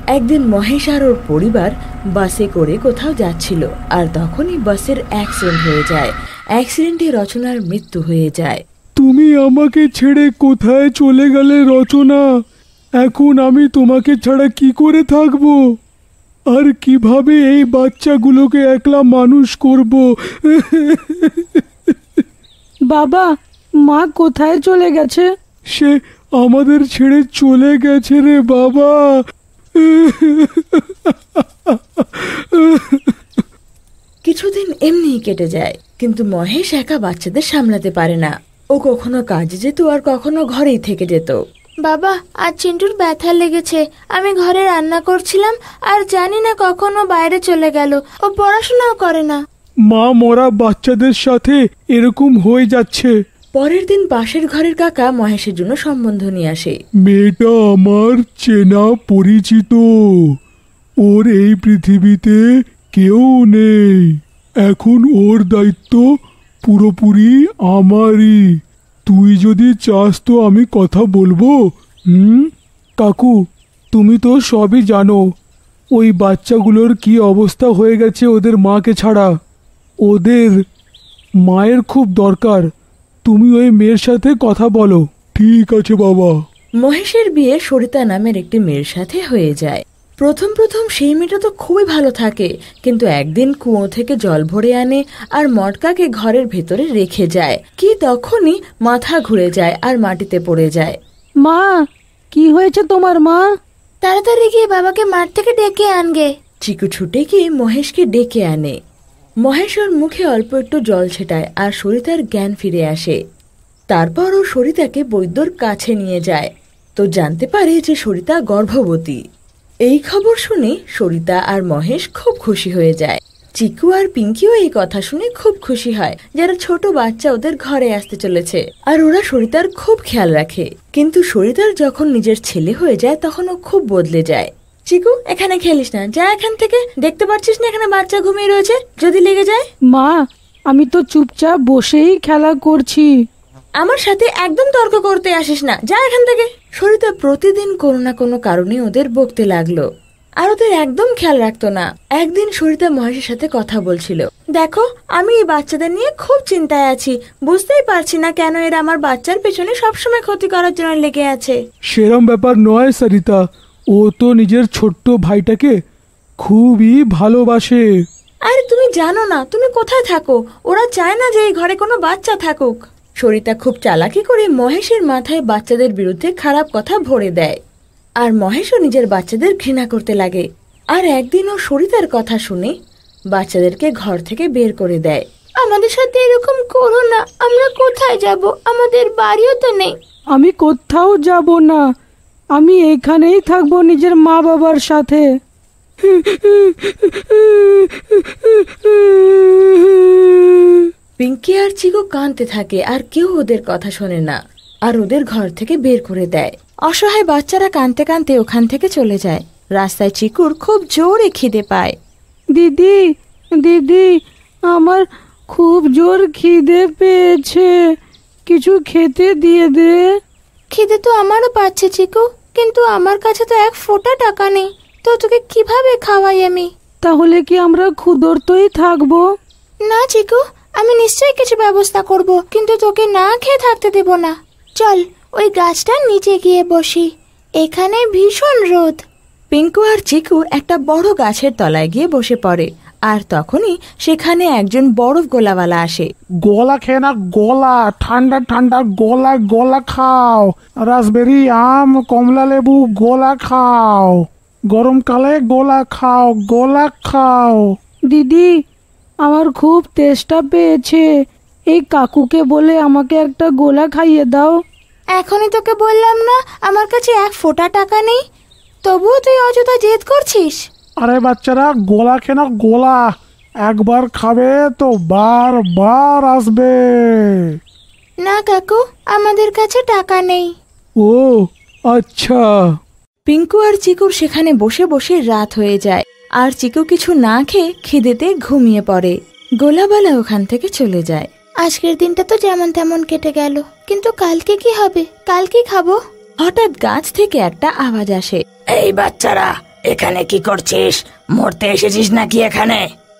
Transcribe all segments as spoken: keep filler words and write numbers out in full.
একদিন মহেশ আর ওর পরিবার বাসে করে কোথাও যাচ্ছিল, আর তখনই বাসের অ্যাক্সিডেন্ট হয়ে যায়। অ্যাক্সিডেন্টে রচনার মৃত্যু হয়ে যায়। তুমি আমাকে ছেড়ে কোথায় চলে গেলে রচনা? এখন আমি তোমাকে ছাড়া কি করে থাকবো, আর কিভাবে এই বাচ্চাগুলোকে একলা মানুষ করব? বাবা, মা কোথায় চলে গেছে? সে আমাদের ছেড়ে চলে গেছে রে বাবা। কিছুদিন এমনিই কেটে যায়, কিন্তু মহেশ একা বাচ্চাদের সামলাতে পারে না। ও কখনো কাজে যেত আর কখনো ঘরেই থেকে যেত। বাবা, আজ চিন্টুর ব্যথা লেগেছে। আমি ঘরে রান্না করছিলাম আর জানি না কখনো বাইরে চলে গেল। ও পড়াশোনাও করে না। মা মরা বাচ্চাদের সাথে এরকম হয়ে যাচ্ছে। পরের দিন পাশের ঘরের কাকা মহেশের জন্য সম্বন্ধ নিয়ে আসে। মেয়েটা আমার চেনা পরিচিত, ওর এই পৃথিবীতে কেউ নেই, এখন ওর দায়িত্ব পুরোপুরি আমারই। তুই যদি চাস তো আমি কথা বলবো। হুম কাকু, তুমি তো সবই জানো ওই বাচ্চাগুলোর কি অবস্থা হয়ে গেছে ওদের মাকে ছাড়া। ওদের মায়ের খুব দরকার, তুমি ওই মেয়ের সাথে কথা বলো। ঠিক আছে বাবা। মহেশের বিয়ে সরিতা নামের একটি মেয়ের সাথে হয়ে যায়। প্রথম প্রথম সেই মেয়েটা তো খুবই ভালো থাকে, কিন্তু একদিন কুয়ো থেকে জল ভরে আনে আর মটকাকে ঘরের ভেতরে রেখে যায়। কি তখনই মাথা ঘুরে যায় আর মাটিতে পড়ে যায়। মা, কি হয়েছে তোমার মা? তাড়াতাড়ি গিয়ে বাবাকে মাঠ থেকে ডেকে আনগে। চিকু ছুটে গিয়ে মহেশকে ডেকে আনে। মহেশ ওর মুখে অল্প একটু জল ছেটায় আর সরিতার জ্ঞান ফিরে আসে। তারপর ও সরিতাকে বৈদ্যর কাছে নিয়ে যায়, তো জানতে পারে যে সরিতা গর্ভবতী। এই খবর শুনে সরিতা আর মহেশ খুব খুশি হয়ে যায়। চিকু আর পিঙ্কিও এই কথা শুনে খুব খুশি হয়, যারা ছোট বাচ্চা ওদের ঘরে আসতে চলেছে, আর ওরা সরিতার খুব খেয়াল রাখে। কিন্তু সরিতার যখন নিজের ছেলে হয়ে যায় তখন ও খুব বদলে যায়। চিকু, এখানে খেলিস না, যা এখান থেকে। দেখতে পাচ্ছিস না এখানে বাচ্চা ঘুমিয়ে রয়েছে, যদি লেগে যায়? মা, আমি তো চুপচাপ বসেই খেলা করছি। আমার সাথে একদম তর্ক করতে আসিস না, যা এখান থেকে। সরিতা প্রতিদিন কোনো না কোনো কারণে ওদের বকতে লাগলো, আর ওদের একদম খেয়াল রাখতো না। একদিন সরিতা মহেশের সাথে কথা বলছিল। দেখো, আমি এই বাচ্চাদের নিয়ে খুব চিন্তায় আছি, বুঝতেই পারছি না কেন এরা আমার বাচ্চার পেছনে সবসময় ক্ষতি করার জন্য লেগে আছে। সেরম ব্যাপার নয় সরিতা, ও তো নিজের ছোট্ট ভাইটাকে খুবই ভালোবাসে। আরে তুমি জানো না তুমি কোথায় থাকো, ওরা চায় না যে এই ঘরে কোনো বাচ্চা থাকুক। সরিতা খুব চালাকি করে মহেশের মাথায় বাচ্চাদের বিরুদ্ধে খারাপ কথা ভরে দেয়, আর মহেশও নিজের বাচ্চাদের ঘৃণা করতে লাগে। আর একদিন ও সরিতার কথা শুনে বাচ্চাদেরকে ঘর থেকে বের করে দেয়। আমাদের সাথে এরকম করো না, আমরা কোথায় যাব? আমাদের বাড়িও তো নেই। আমি কোথাও যাব না, আমি এখানেই থাকবো নিজের মা বাবার সাথে। পিঙ্কি আর চিকু কাঁদতে থাকে, আর কেউ ওদের কথা শোনে না, আর ওদের ঘর থেকে বের করে দেয়। অসহায় বাচ্চারা কাঁদতে কাঁদতে ওখান থেকে চলে যায়। রাস্তায় চিকুর খুব জোরে খিদে পায়। দিদি, দিদি, আমার খুব জোর খিদে পেয়েছে, কিছু খেতে দিয়ে দে। খিদে তো আমারও পাচ্ছে চিকু, কিন্তু আমার কাছে তো এক ফোঁটা টাকা নেই, তো তোকে কিভাবে খাওয়াই আমি? তাহলে কি আমরা ক্ষুধার্তই থাকবো? না চিকু, আমি নিশ্চয়ই কিছু ব্যবস্থা করব, কিন্তু তোকে না খেয়ে থাকতে দেব না। চল ওই গাছটার নিচে গিয়ে বসি, এখানে ভীষণ রোদ। পিঙ্কু আর চিকু একটা বড় গাছের তলায় গিয়ে বসে পড়ে, আর তখনই সেখানে একজন বরফ গোলাওয়ালা আসে। গোলা খেয়ে না, গোলা, ঠান্ডা ঠান্ডা গোলা, গোলা খাও। রাসবেরি, আম, কমলা লেবু, গোলা খাও। গরমকালে গোলা খাও, গোলা খাও। দিদি, আমার খুব তেষ্টা পেয়েছে, এই কাকুকে বলে আমাকে একটা গোলা খাইয়ে দাও। এখনই তোকে বললাম না আমার কাছে এক ফোঁটা টাকা নেই, তবুও তুই অযথা জেদ করছিস। আরে বাচ্চারা, গোলা খেয়ে না, গোলা, একবার খাবে তো বার বার আসবে। না কাকু, আমাদের কাছে টাকা নেই। ও আচ্ছা। পিঙ্কু আর চিকুর সেখানে বসে বসে রাত হয়ে যায়, আর চিকু কিছু না খেয়ে খিদেতে ঘুমিয়ে পড়ে। গোলাওয়ালা ওখান থেকে চলে যায়। আজকের দিনটা তো যেমন তেমন কেটে গেল, কিন্তু কালকে কি হবে? কাল কি খাবো? হঠাৎ গাছ থেকে একটা আওয়াজ আসে। এই বাচ্চারা, এখানে কি করছিস? মরতে এসেছিস নাকি এখানে?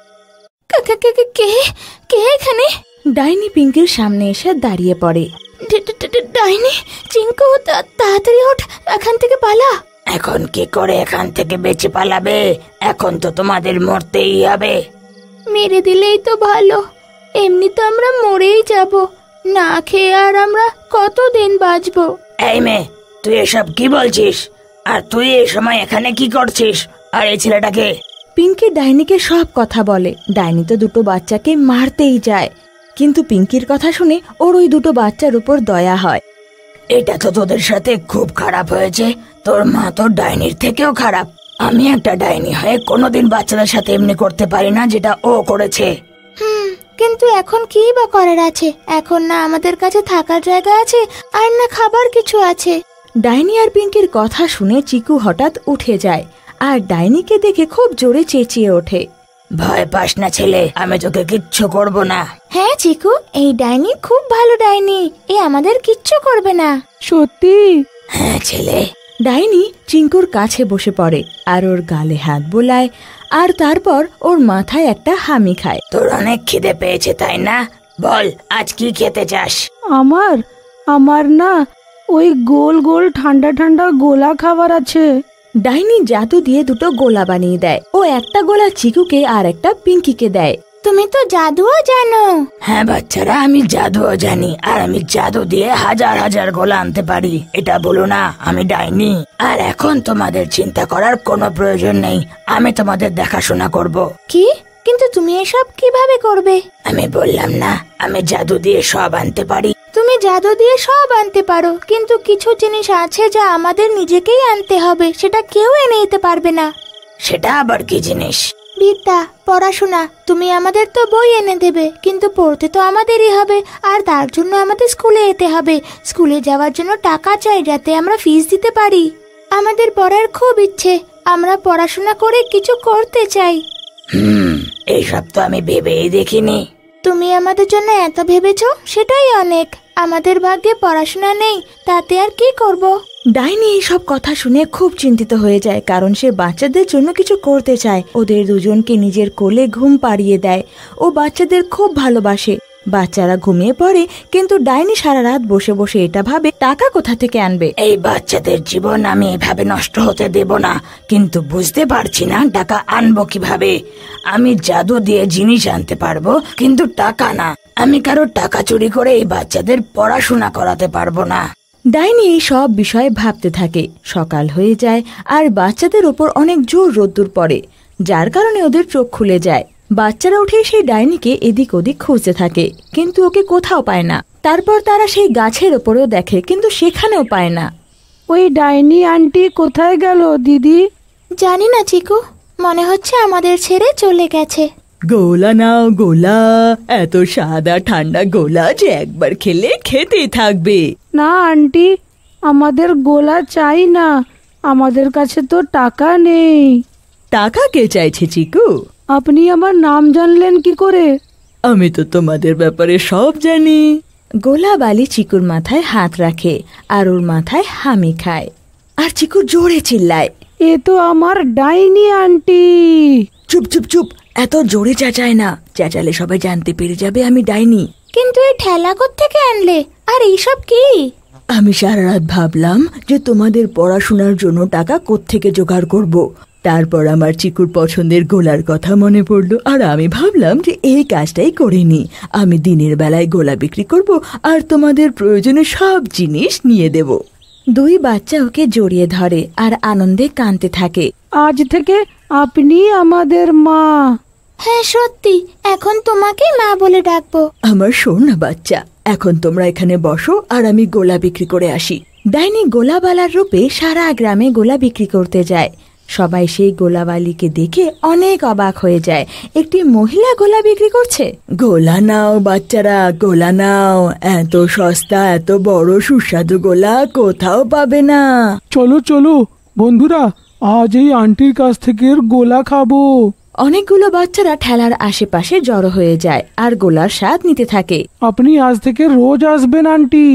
কাকা কে কে কে কে এখানে? ডাইনি পিঙ্কির সামনে এসে দাঁড়িয়ে পড়ে। ডা- ডা- ডা- ডাইনি, চিঙ্কু তা- তাড়াতাড়ি ওঠ, এখান থেকে পালা। এখন কি করে এখান থেকে বেঁচে পালাবে? এখন তো তোমাদের মরতেই হবে। মেরে দিলেই তো ভালো, এমনি তো আমরা মরেই যাব, না খেয়ে আর আমরা কতদিন বাঁচবো? এই মেয়ে, তুই এসব কি বলছিস? আর তুই এই সময় এখানে কি করছিস? আর এই ছেলেটাকে? পিঙ্কি ডাইনিকে সব কথা বলে। ডাইনি তো দুটো বাচ্চাকে মারতেই যায়, কিন্তু পিঙ্কির কথা শুনে ওর ওই দুটো বাচ্চার উপর দয়া হয়। এটা তো তোদের সাথে খুব খারাপ হয়েছে। তোর মা তো ডাইনির থেকেও খারাপ। আমি একটা ডাইনি হয়ে কোনোদিন বাচ্চাদের সাথে এমনি করতে পারি না যেটা ও করেছে। হুম, কিন্তু এখন কি বা করার আছে? এখন না আমাদের কাছে থাকার জায়গা আছে, আর না খাবার কিছু আছে। ডাইনি আর পিঙ্কির কথা শুনে চিকু হঠাৎ উঠে যায় আর ডাইনিকে দেখে খুব জোরে চেঁচিয়ে ওঠে। ভয় পাস না ছেলে, আমি তোকে কিচ্ছু করব না। হ্যাঁ চিকু, এই ডাইনি খুব ভালো ডাইনি, এ আমাদের কিচ্ছু করবে না। সত্যি? হ্যাঁ ছেলে। ডাইনি চিঙ্কুর কাছে বসে পড়ে আর ওর গালে হাত বোলায়, আর তারপর ওর মাথায় একটা হামি খায়। তোর অনেক খিদে পেয়েছে তাই না? বল, আজ কি খেতে চাস? আমার আমার না ওই গোল গোল ঠান্ডা ঠান্ডা গোলা খাবার আছে। ডাইনি জাদু দিয়ে দুটো গোলা বানিয়ে দেয়। ও একটা গোলা চিকুকে আর একটা পিঙ্কিকে দেয়। তুমি তো জাদুও জানো। হ্যাঁ বাচ্চারা, আমি জাদুও জানি, আর আমি জাদু দিয়ে হাজার হাজার গোলা আনতে পারি। এটা বলো না আমি ডাইনি। আর এখন তোমাদের চিন্তা করার কোনো প্রয়োজন নেই, আমি তোমাদের দেখাশোনা করব। কি? কিন্তু তুমি এসব কিভাবে করবে? আমি বললাম না, আমি জাদু দিয়ে সব আনতে পারি। তুমি জাদু দিয়ে সব আনতে পারো, কিন্তু কিছু জিনিস আছে যা আমাদের নিজেকেই আনতে হবে, সেটা কেউ এনে দিতে পারবে না। সেটা আবার কি জিনিস? বিদ্যা, পড়াশোনা। তুমি আমাদের তো বই এনে দেবে, কিন্তু পড়তে তো আমাদেরই হবে, আর তার জন্য আমাদের স্কুলে যেতে হবে। স্কুলে যাওয়ার জন্য টাকা চাই, যাতে আমরা ফিস দিতে পারি। আমাদের পড়ার খুব ইচ্ছে, আমরা পড়াশোনা করে কিছু করতে চাই। হুম, এইসব তো আমি ভেবেই দেখিনি। তুমি আমাদের জন্য এত ভেবেছো, সেটাই অনেক। আমাদের ভাগ্যে পড়াশোনা নেই, তাতে আর কি করব? ডাইনি এইসব কথা শুনে খুব চিন্তিত হয়ে যায়, কারণ সে বাচ্চাদের জন্য কিছু করতে চায়। ওদের দুজনকে নিজের কোলে ঘুম পাড়িয়ে দেয়। ও বাচ্চাদের খুব ভালোবাসে। বাচ্চারা ঘুমিয়ে পড়ে, কিন্তু ডাইনি সারা রাত বসে বসে এটা ভাবে টাকা কোথা থেকে আনবে। এই বাচ্চাদের জীবন আমি এভাবে নষ্ট হতে দেব না, কিন্তু বুঝতে পারছি না টাকা আনবো কিভাবে। আমি জাদু দিয়ে জিনিস আনতে পারবো, কিন্তু টাকা না। আমি কারো টাকা চুরি করে এই বাচ্চাদের পড়াশোনা করাতে পারবো না। ডাইনি এই সব বিষয়ে ভাবতে থাকে। সকাল হয়ে যায় আর বাচ্চাদের ওপর অনেক জোর রোদ্দুর পড়ে, যার কারণে ওদের চোখ খুলে যায়। বাচ্চারা উঠে সেই ডাইনিকে এদিক ওদিক খুঁজতে থাকে, কিন্তু ওকে কোথাও পায় না। তারপর তারা সেই গাছের ওপরেও দেখে, কিন্তু সেখানেও পায় না। ওই ডাইনি আন্টি কোথায় গেল দিদি? জানি না চিকু, মনে হচ্ছে আমাদের ছেড়ে চলে গেছে। গোলা নাও গোলা, এত সাদা ঠান্ডা গোলা যে একবার খেলে খেতেই থাকবে। না আন্টি, আমাদের গোলা চাই না, আমাদের কাছে তো টাকা নেই। টাকা কে চাইছে চিকু? আপনি আমার নাম জানলেন কি করে? আমি তো তোমাদের ব্যাপারে সব জানি। গোলা বালি চিকুর মাথায় হাত রাখে আর ওর মাথায় হামি খায়, আর চিকু জোরে চিল্লায়, এ তো আমার ডাইনি আন্টি। চুপ চুপ চুপ, এত জোরে চেঁচায় না, চেঁচালে সবাই জানতে পেরে যাবে আমি ডাইনি। কিন্তু এই ঠেলা কোত্থেকে আনলে? আর এইসব কি? আমি সারা রাত ভাবলাম যে তোমাদের পড়াশোনার জন্য টাকা কোত্থেকে জোগাড় করব। তারপর আমার চিকুর পছন্দের গোলার কথা মনে পড়লো, আর আমি ভাবলাম যে এই কাজটাই করে নি। আমি দিনের বেলায় গোলা বিক্রি করব আর তোমাদের প্রয়োজনে সব জিনিস নিয়ে দেব। দুই বাচ্চা ওকে জড়িয়ে ধরে আর আনন্দে কাঁদতে থাকে। আজ থেকে আপনি আমাদের মা। হ্যাঁ সত্যি, এখন তোমাকে মা বলে ডাকবো। আমার শোন না বাচ্চা, এখন তোমরা এখানে বসো আর আমি গোলা বিক্রি করে আসি। ডাইনি গোলাবালার রূপে সারা গ্রামে গোলা বিক্রি করতে যায়। সবাই সেই গোলাবালিকে দেখে অনেক অবাক হয়ে যায়। একটি মহিলা গোলা বিক্রি করছে। গোলা নাও বাচ্চারা, গোলা নাও, এত সস্তা এত বড় সুস্বাদু গোলা কোথাও পাবে না। চলো চলো বন্ধুরা, আজ এই আন্টির কাছ থেকে গোলা খাবো। অনেকগুলো বাচ্চারা ঠেলার আশেপাশে জড়ো হয়ে যায় আর গোলার স্বাদ নিতে থাকে। আপনি আজ থেকে রোজ আসবেন আন্টি।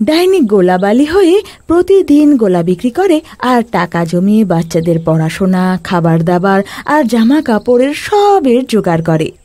ডাইনি গোলাবালি হয়ে প্রতিদিন গোলা বিক্রি করে আর টাকা জমিয়ে বাচ্চাদের পড়াশোনা, খাবার দাবার আর জামা কাপড়ের সবের জোগাড় করে।